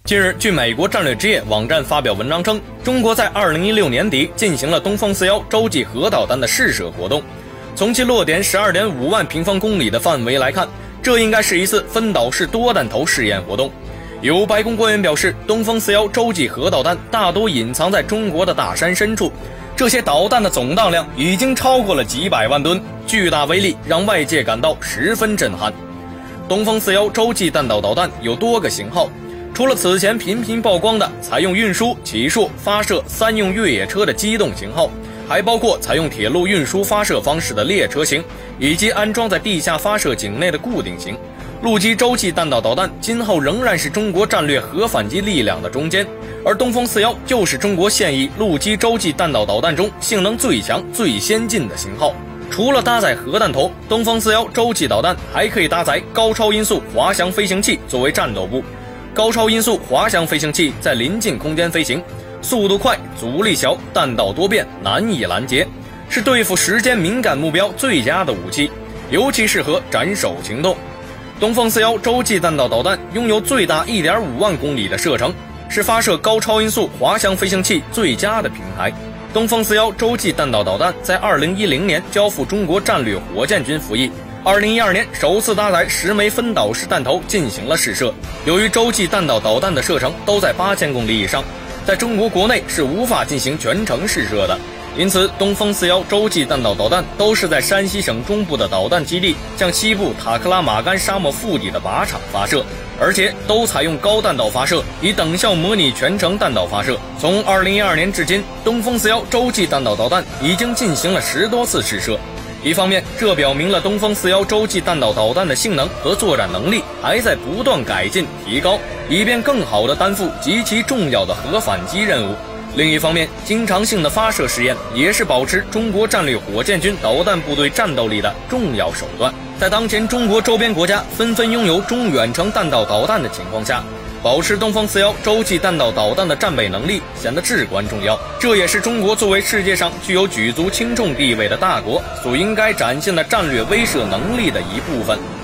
近日，据美国战略之夜网站发表文章称，中国在2016年底进行了东风41洲际核导弹的试射活动。从其落点12.5万平方公里的范围来看，这应该是一次分导式多弹头试验活动。有白宫官员表示，东风41洲际核导弹大多隐藏在中国的大山深处，这些导弹的总当量已经超过了几百万吨，巨大威力让外界感到十分震撼。东风41洲际弹道导弹有多个型号，除了此前频频曝光的采用运输、起诉、发射三用越野车的机动型号，还包括采用铁路运输发射方式的列车型，以及安装在地下发射井内的固定型。陆基洲际弹道导弹今后仍然是中国战略核反击力量的中坚，而东风41就是中国现役陆基洲际弹道导弹中性能最强、最先进的型号。除了搭载核弹头，东风41洲际导弹还可以搭载高超音速滑翔飞行器作为战斗部。高超音速滑翔飞行器在临近空间飞行，速度快、阻力小、弹道多变，难以拦截，是对付时间敏感目标最佳的武器，尤其适合斩首行动。东风41洲际弹道导弹拥有最大 1.5 万公里的射程，是发射高超音速滑翔飞行器最佳的平台。东风41洲际弹道导弹在2010年交付中国战略火箭军服役，2012年首次搭载10枚分导式弹头进行了试射。由于洲际弹道导弹的射程都在8000公里以上，在中国国内是无法进行全程试射的，因此东风41洲际弹道导弹都是在山西省中部的导弹基地向西部塔克拉玛干沙漠腹地的靶场发射，而且都采用高弹道发射，以等效模拟全程弹道发射。从2012年至今，东风41洲际弹道导弹已经进行了10多次试射。一方面，这表明了东风41洲际弹道导弹的性能和作战能力还在不断改进提高，以便更好地担负极其重要的核反击任务。另一方面，经常性的发射试验也是保持中国战略火箭军导弹部队战斗力的重要手段。在当前中国周边国家纷纷拥有中远程弹道导弹的情况下，保持东风41洲际弹道导弹的战备能力显得至关重要，这也是中国作为世界上具有举足轻重地位的大国所应该展现的战略威慑能力的一部分。